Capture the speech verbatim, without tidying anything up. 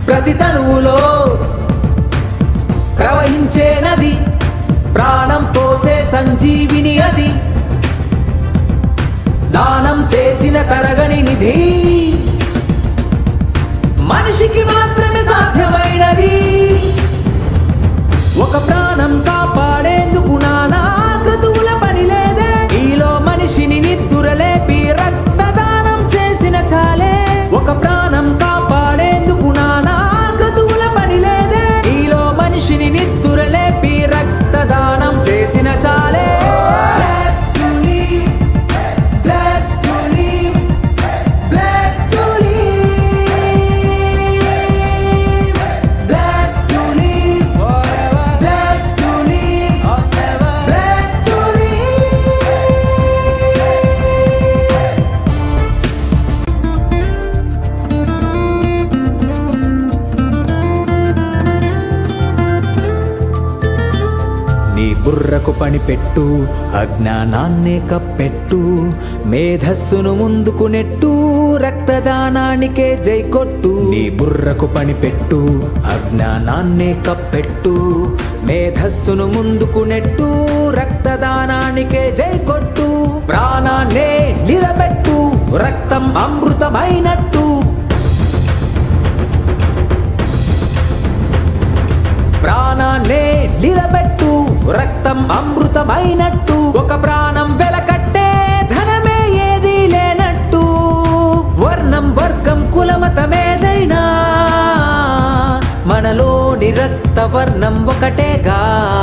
ప్రతి తనువులో ప్రవహించే నది, ప్రాణం పోసే సంజీవిని అది, దానం చేసిన తరగని నిధి, మనిషికి మాత్రమే సాధ్యమైనది. ఒక ప్రాణం కాపాడేందుకు నానా క్రతువుల పని లేదే, ఈలో మనిషిని నిద్దురలేపి రక్తదానం చేసిన చాలే. ఒక ప్రాణం కాపాడేందుకు నానా క్రతువుల పని లేదే, ఈలో మనిషిని నిద్దురలేపి రక్తదానం చేసిన చాలే. నీ బుర్రకు పని పెట్టు, అజ్ఞానాన్నే కప్పెట్టు, మేధస్సును ముందుకు నెట్టు, రక్తదానానికే జై కొట్టు. నీ బుర్రకు పని పెట్టు, అజ్ఞానాన్నే కప్పెట్టు, మేధస్సును ముందుకు నెట్టు, రక్తదానానికే జై కొట్టు. ప్రాణాన్నే నిలబెట్టు, రక్తం అమృతమైనట్టు. ప్రాణాన్నే నిలబెట్టు, రక్తం అమృతమైనట్టు. ఒక ప్రాణం వెలకట్టే ధనమే ఏదీ లేనట్టు. వర్ణం వర్గం కులమతమేదైనా మనలోని రక్త వర్ణం ఒకటేగా.